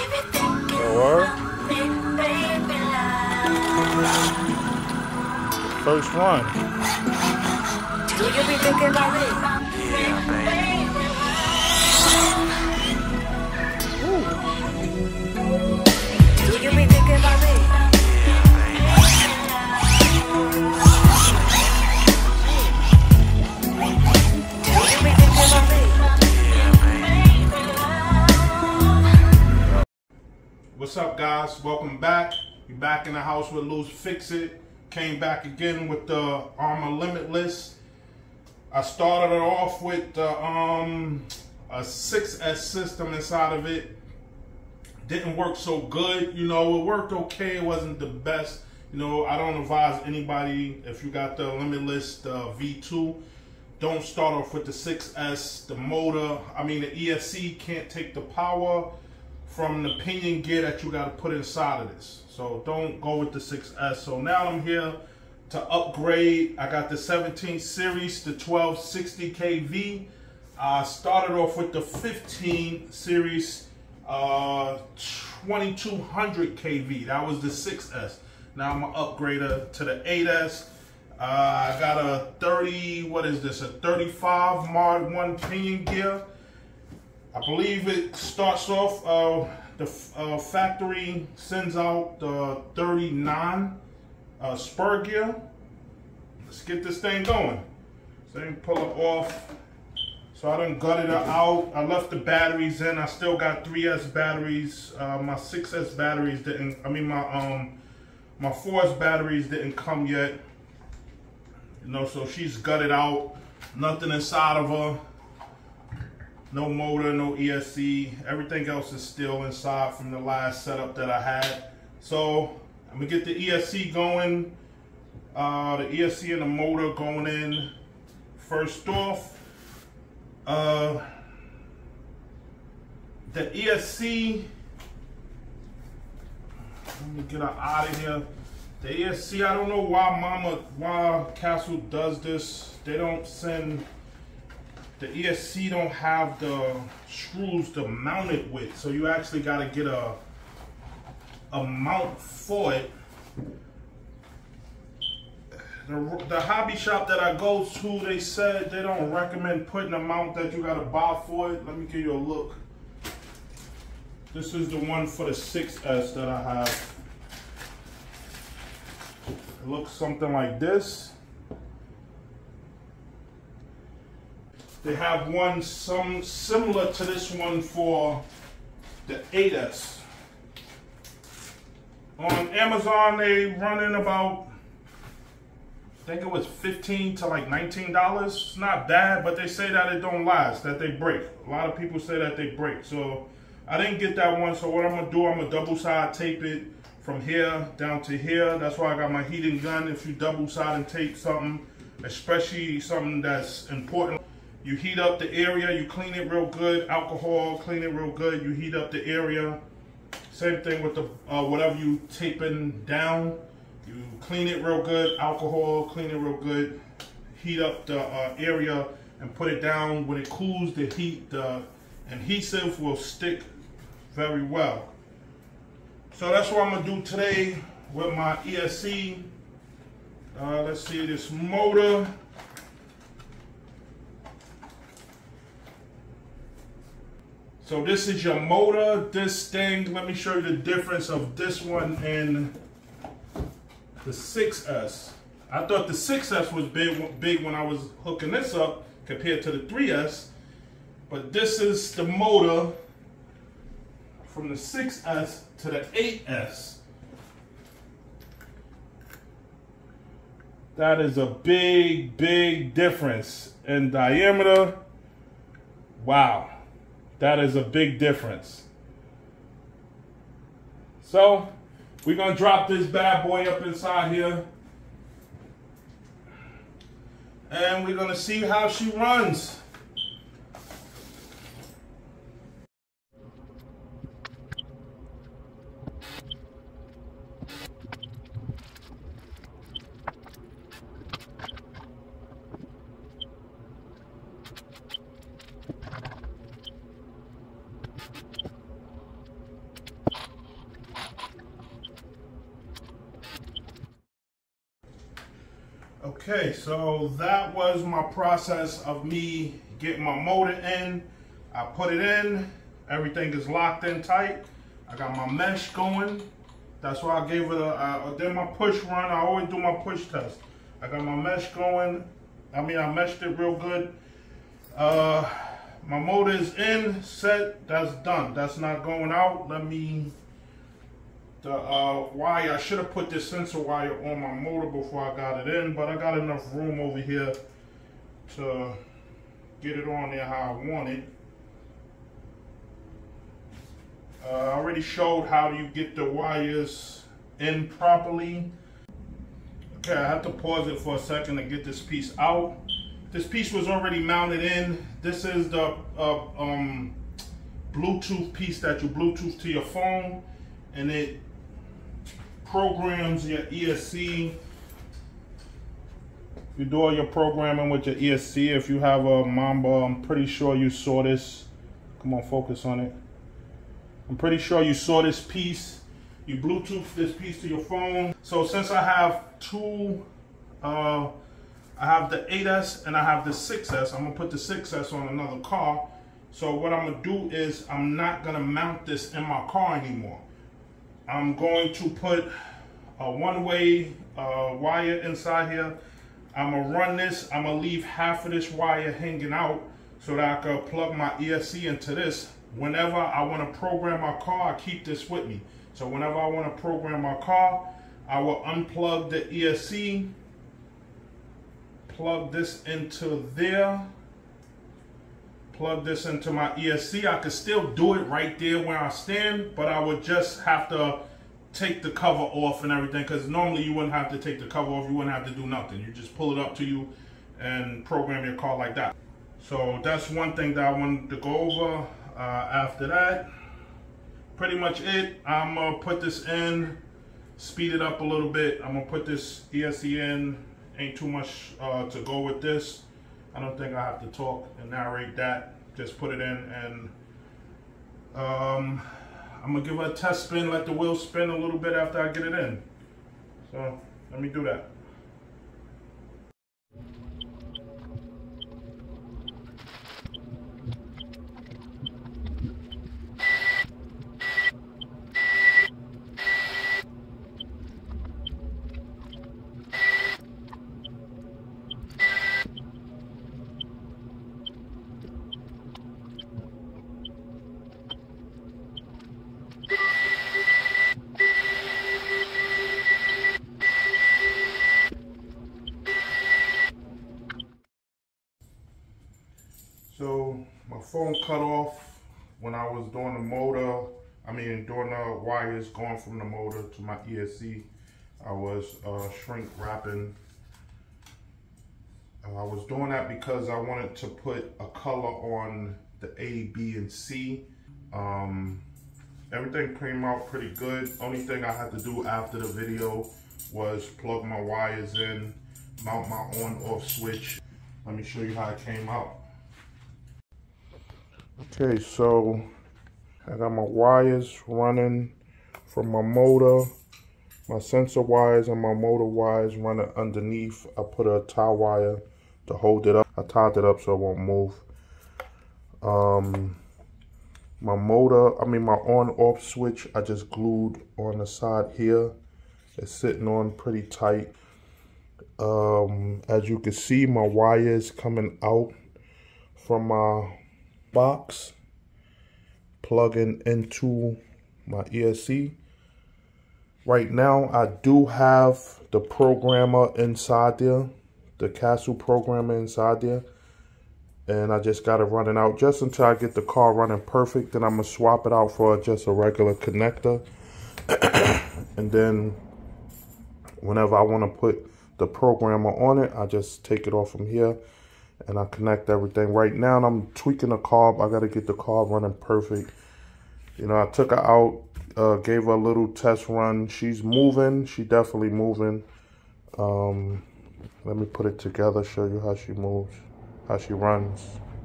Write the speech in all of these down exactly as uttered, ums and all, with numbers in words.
Or first run. Do you be thinking about me? Yeah, baby. Do you be thinking about me? Do you be thinking about me? What's up, guys? Welcome back. We back in the house with Loose Fix It. Came back again with the Armor Limitless. I started it off with the, um, a six S system inside of it. Didn't work so good. You know, it worked okay. It wasn't the best. You know, I don't advise anybody, if you got the Limitless, the V two, don't start off with the six S. The motor, I mean, the E S C can't take the power from the pinion gear that you got to put inside of this. So don't go with the six S. So now I'm here to upgrade. I got the seventeen series, the twelve sixty K V. I started off with the fifteen series, uh, twenty-two hundred K V. That was the six S. Now I'm gonna upgrade her to the eight S. Uh, I got a thirty, what is this? A thirty-five Mod one pinion gear. I believe it starts off, uh, the uh, factory sends out the thirty-nine uh, spur gear. Let's get this thing going. So then pull it off. So I done gutted it out. I left the batteries in. I still got three S batteries. Uh, my six S batteries didn't, I mean my um my four S batteries didn't come yet. You know, so she's gutted out. Nothing inside of her. No motor, no E S C. Everything else is still inside from the last setup that I had. So I'm gonna get the E S C going. Uh, the E S C and the motor going in. First off, uh, the E S C. Let me get her out of here. The E S C, I don't know why Mama, why Castle does this. They don't send. The E S C don't have the screws to mount it with, so you actually got to get a a mount for it. The, the hobby shop that I go to, they said they don't recommend putting a mount that you got to buy for it. Let me give you a look. This is the one for the six S that I have. It looks something like this. They have one some similar to this one for the eight S. On Amazon, they running about, I think it was fifteen to like nineteen dollars. It's not bad, but they say that it don't last, that they break. A lot of people say that they break. So I didn't get that one. So what I'm gonna do, I'm gonna double side tape it from here down to here. That's why I got my heating gun. If you double side and tape something, especially something that's important, you heat up the area, you clean it real good, alcohol, clean it real good, you heat up the area. Same thing with the uh, whatever you taping down, you clean it real good, alcohol, clean it real good, heat up the uh, area and put it down. When it cools, the heat, the adhesive will stick very well. So that's what I'm gonna do today with my E S C. Uh, let's see this motor. So this is your motor, this thing. Let me show you the difference of this one and the six S. I thought the six S was big, big when I was hooking this up compared to the three S. But this is the motor from the six S to the eight S. That is a big, big difference in diameter. Wow. That is a big difference. So we're gonna drop this bad boy up inside here. And we're gonna see how she runs. Okay, so that was my process of me getting my motor in. I put it in, everything is locked in tight. I got my mesh going. That's why I gave it a, I did my push run. I always do my push test. I got my mesh going. I mean, I meshed it real good. Uh, my motor is in, set, that's done. That's not going out. Let me, the uh, wire, I should have put this sensor wire on my motor before I got it in, but I got enough room over here to get it on there how I want it. Uh, I already showed how you get the wires in properly. Okay, I have to pause it for a second to get this piece out. This piece was already mounted in. This is the uh, um, Bluetooth piece that you Bluetooth to your phone, and it programs your E S C. You do all your programming with your E S C. If you have a Mamba, I'm pretty sure you saw this. Come on, focus on it. I'm pretty sure you saw this piece. You Bluetooth this piece to your phone. So since I have two, uh, I have the eight S and I have the six S, I'm gonna put the six S on another car. So what I'm gonna do is I'm not gonna mount this in my car anymore. I'm going to put a one-way uh, wire inside here. I'm gonna run this, I'm gonna leave half of this wire hanging out so that I can plug my E S C into this. Whenever I want to program my car, I keep this with me. So whenever I want to program my car, I will unplug the E S C, plug this into there, plug this into my E S C. I could still do it right there where I stand, but I would just have to take the cover off and everything, because normally you wouldn't have to take the cover off, you wouldn't have to do nothing. You just pull it up to you and program your car like that. So that's one thing that I wanted to go over. Uh, after that, pretty much it. I'm gonna put this in, speed it up a little bit. I'm gonna put this E S C in. Ain't too much uh, to go with this. I don't think I have to talk and narrate that. Just put it in, and um, I'm gonna give it a test spin, let the wheel spin a little bit after I get it in. So let me do that. So my phone cut off when I was doing the motor, I mean doing the wires going from the motor to my E S C. I was uh, shrink wrapping. Uh, I was doing that because I wanted to put a color on the A, B, and C. Um, everything came out pretty good. Only thing I had to do after the video was plug my wires in, mount my on-off switch. Let me show you how it came out. Okay, so I got my wires running from my motor, my sensor wires and my motor wires running underneath. I put a tie wire to hold it up. I tied it up so it won't move. Um, my motor, I mean my on-off switch, I just glued on the side here. It's sitting on pretty tight. Um, as you can see, my wires coming out from my box, plugging into my E S C. Right now I do have the programmer inside there, the Castle programmer inside there, and I just got it running out just until I get the car running perfect. Then I'm gonna swap it out for just a regular connector. And then whenever I want to put the programmer on it, I just take it off from here and I connect everything. Right now I'm tweaking the carb. I got to get the carb running perfect. You know, I took her out, uh, gave her a little test run. She's moving. She definitely moving. Um, let me put it together, show you how she moves, how she runs.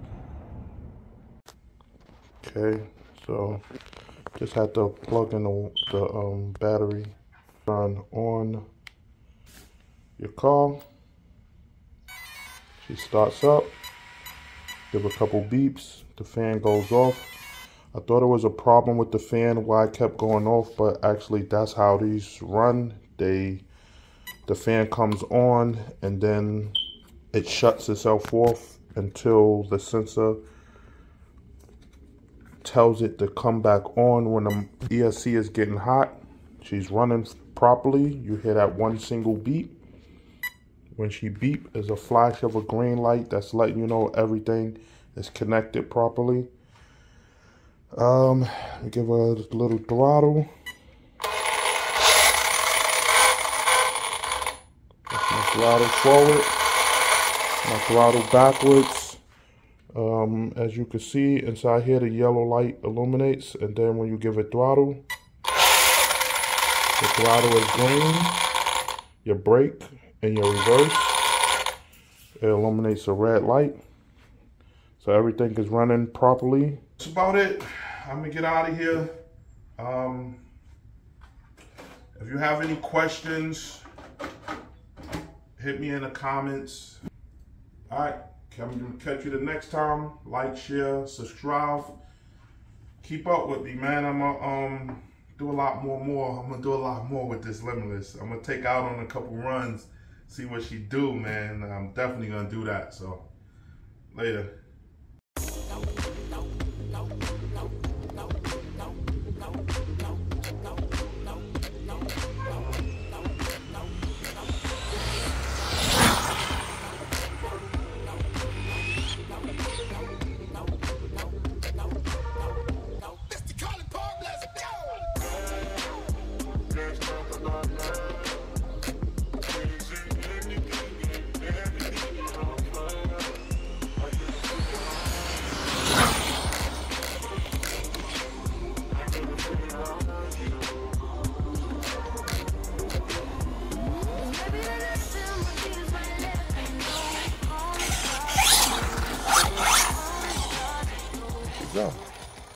Okay, so just had to plug in the, the um, battery. Turn on your car. She starts up, give a couple beeps, the fan goes off. I thought it was a problem with the fan why it kept going off, but actually that's how these run. They, the fan comes on and then it shuts itself off until the sensor tells it to come back on when the E S C is getting hot. She's running properly. You hear that one single beep. When she beep, there's a flash of a green light that's letting you know everything is connected properly. Um, give her a little throttle. That's my throttle forward, my throttle backwards. Um, as you can see inside here, the yellow light illuminates, and then when you give it throttle, the throttle is green. Your brake and your reverse, it illuminates a red light. So everything is running properly. That's about it. I'm gonna get out of here. Um, if you have any questions, hit me in the comments. All right, I'm gonna catch you the next time. Like, share, subscribe. Keep up with me, man. I'm gonna um, do a lot more, more. I'm gonna do a lot more with this Limitless. I'm gonna take out on a couple runs, see what she do, man. I'm definitely gonna do that. So later.